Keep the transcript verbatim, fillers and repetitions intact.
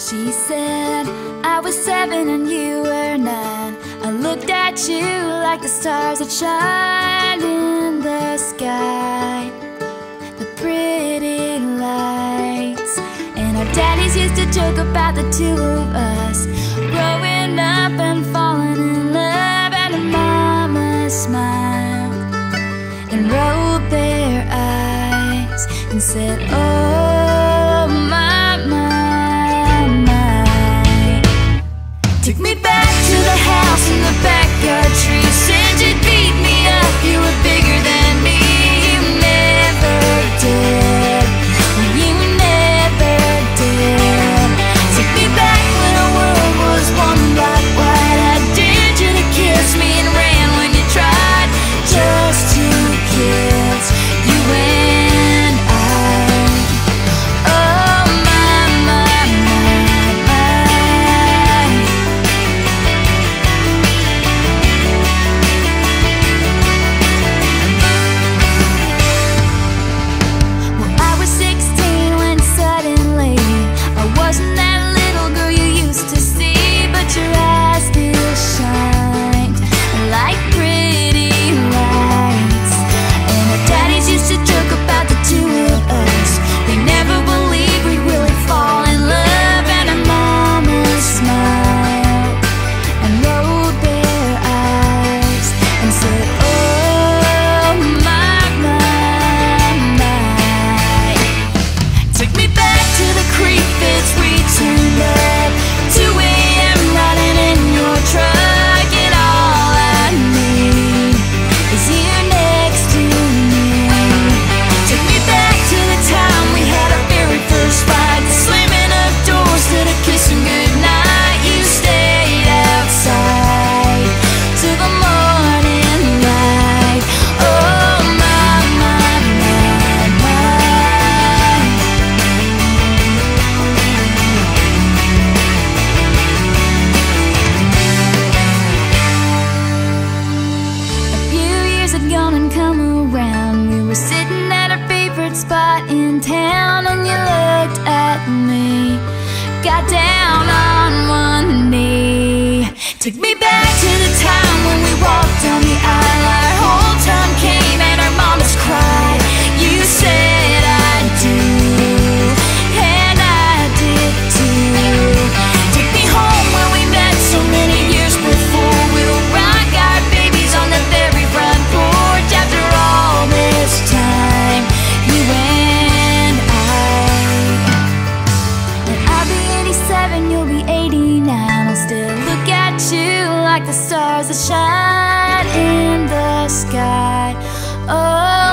She said I was seven and you were nine. I looked at you like the stars that shine in the sky, the pretty lights. And our daddies used to joke about the two of us growing up and falling in love. And our mama smiled and rolled their eyes and said, oh my, my, my. Took me back to the house in the backyard tree. Said you'd beat me up, you were bigger than me. You never did, you never did. Took me back when the world was one black white. I dared you to kiss me and ran when you tried. Just two kids, you and I. Oh my, my, my, my. Well, I was sixteen when suddenly I wasn't that little girl you used to see, but your eyes still shined like pretty lights. And our daddies used to joke about the two of us. They never believed we'd really fall in love. And our mama smiled and rolled their eyes and said, oh my, my, my. Took me back to the creek beds we turned up, two A M riding in your truck. And all I need is you next to me. Took me back to the time we had our very first fight, the slamming of doors to the kissing goodnight. You stayed outside till the morning light. Oh my, my, my, my. A few years had gone and come around. We were sitting at our favorite spot in town, and you looked at me, got down on one knee. Took me back to the time when we walked down the aisle. Our whole time came and our mamas cried. You said I do, and I did too. Took me home when we met so many years before. We'll rock our babies on the very front porch. After all this time, you and I. And I'll be eighty-seven, you'll be eighty-nine. I'll still look at you like the stars that shine in the sky. Oh